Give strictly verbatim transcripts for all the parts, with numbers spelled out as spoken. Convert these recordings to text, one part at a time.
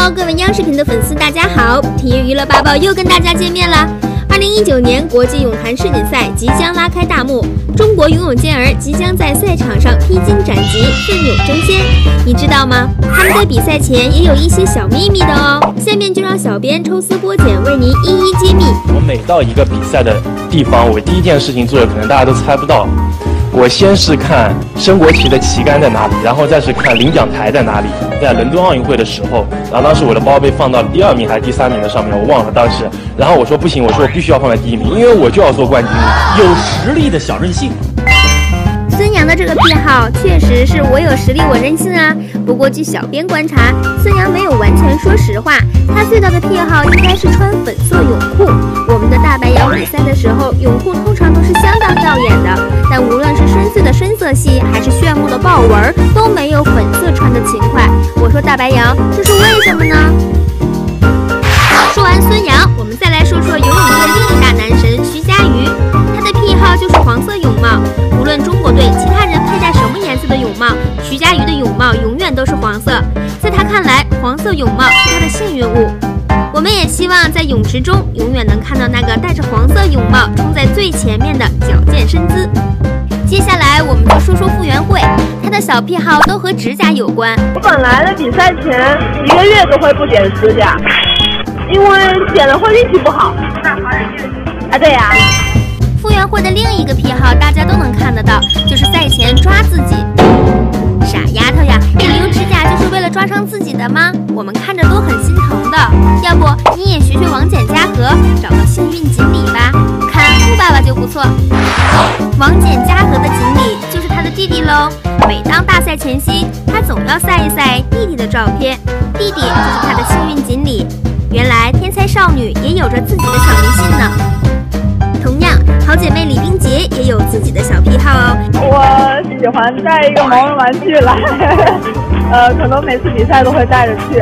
Hello， 各位央视频的粉丝，大家好！体育娱乐八报又跟大家见面了。二零一九年国际泳坛世锦赛即将拉开大幕，中国游泳健儿即将在赛场上披荆斩棘，奋勇争先。你知道吗？他们在比赛前也有一些小秘密的哦。下面就让小编抽丝剥茧，为您一一揭秘。 我每到一个比赛的地方，我第一件事情做的可能大家都猜不到。我先是看升国旗的旗杆在哪里，然后再是看领奖台在哪里。在伦敦奥运会的时候，然后当时我的包被放到第二名还是第三名的上面，我忘了当时。然后我说不行，我说我必须要放在第一名，因为我就要做冠军。 有实力的小任性。 孙杨的这个癖好确实是我有实力我任性啊。不过据小编观察，孙杨没有完全说实话，他最大的癖好应该是穿粉色泳裤。我们的大白杨比赛的时候，泳裤通常都是相当耀眼的，但无论是深邃的深色系，还是炫目的豹纹，都没有粉色穿的勤快。我说大白杨，这是为什么呢？说完孙杨，我们再来说说游泳界另一大男神徐嘉余，他的癖好就是黄色泳帽。无论中国队其他人佩戴什么颜色的泳帽，徐嘉余的泳帽永远都是黄色。在他看来，黄色泳帽是他的幸运物。我们也希望在泳池中永远能看到那个戴着黄色泳帽冲在最前面的矫健身姿。接下来我们就说说傅园慧，她的小癖好都和指甲有关。 我本来在比赛前一个月都会不剪指甲，因为剪了会运气不好。啊，对呀、啊。 傅园慧的另一个癖好大家都能看得到，就是赛前抓自己。傻丫头呀，你留指甲就是为了抓伤自己的吗？我们看着都很心疼的。要不你也学学王翦嘉禾，找个幸运锦鲤吧，看富爸爸就不错。王翦嘉禾的锦鲤就是他的弟弟喽。每当大赛前夕，他总要晒一晒弟弟的照片，弟弟就是他的幸运锦鲤。原来天才少女也有着自己的小迷信呢。同样，好姐妹李冰洁也有自己的小癖好哦。 我喜欢带一个毛绒玩具来，呃，可能每次比赛都会带着去。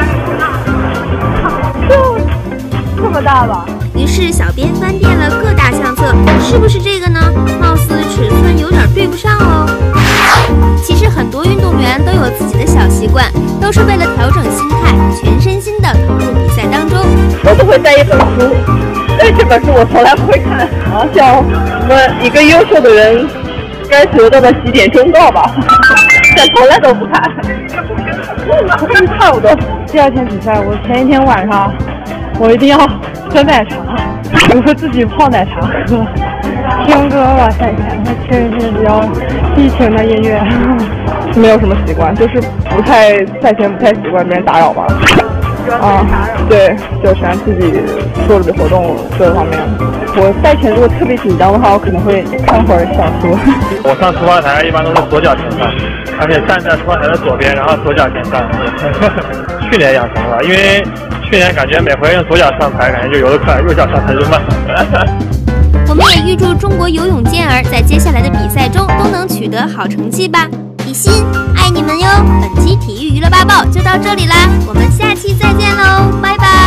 就这么大吧。 于是小编翻遍了各大相册，是不是这个呢？貌似尺寸有点对不上哦。其实很多运动员都有自己的小习惯，都是为了调整心态，全身心的投入比赛当中。 我都会带一本书。但这本书我从来不会看，好像什么一个优秀的人该得到的几点忠告吧，但从来都不看，差不多。第二天比赛，我前一天晚上我一定要喝奶茶，我会自己泡奶茶喝，听歌吧。赛前它确实是比较激情的音乐，没有什么习惯，就是不太赛前不太习惯别人打扰吧。啊，对，就喜欢自己做这个活动各方面。我赛前如果特别紧张的话，我可能会看会儿小说。 我上出发台一般都是左脚前上，而且站在出发台的左边，然后左脚前上。去年养成了，因为去年感觉每回用左脚上台，感觉就游得快，右脚上台就慢。 我们也预祝中国游泳健儿在接下来的比赛中都能取得好成绩吧。比心，爱你们哟！本期体育娱乐八报就到这里啦，我们下期再见喽，拜拜。